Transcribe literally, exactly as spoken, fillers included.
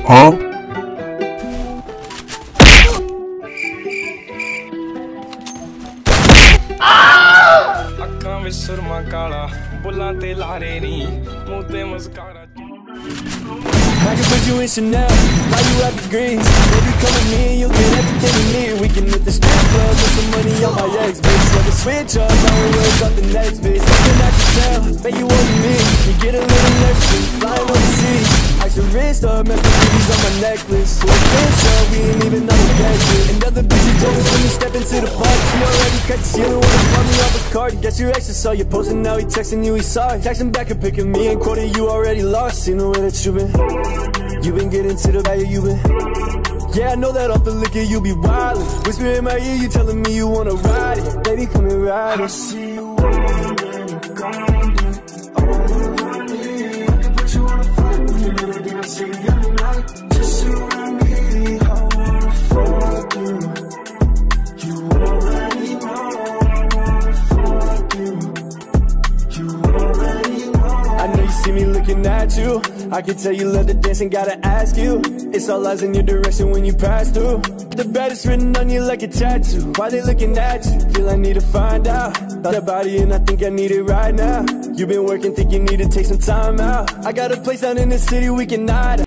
Huh? ਅੱਖਾਂ ਵਿੱਚ ਸੁਰਮਾ ਕਾਲਾ ਬੁੱਲਾਂ ਤੇ ਲਾਰੇ ਨੀ ਮੂੰਹ ਤੇ ਮੁਸਕਾਰਾ I can put you in Chanel, buy you out the greens. Baby, come with me and you'll get everything you need. We can hit the strip club with some money on my ex, bitch. Never switch up, now we wake up the next, bitch. Nothing I can tell, bet you want me. You get a little nervous, flying overseas. I should wrist up, Mercedes on my necklace. So it's bitch up, we ain't even know the exit. And other bitches jealous when you step into the party. She already cut the ceiling, wanna fuck me off a card. Guess your ex just saw you posting, now he texting you, he saw it. Texting back and picking me and quoting you already lost. Seen the way that you been. You been getting to the value, you been. Yeah, I know that off the liquor you be wildin'. Whisper in my ear, you telling me you wanna ride it. Baby, come and ride it. I see you windin' and grindin'. I wanna ride it. I can put you on a flight when you never did. I see you every night. Just you and me, I wanna fuck you. You already know I wanna fuck you. You already know. I know you see me looking at you. I can tell you love to dance and gotta ask you. It's all eyes in your direction when you pass through. The baddest written on you like a tattoo. Why they looking at you? Feel I need to find out. Thought about it and I think I need it right now. You been working, think you need to take some time out. I got a place out in the city we can hide.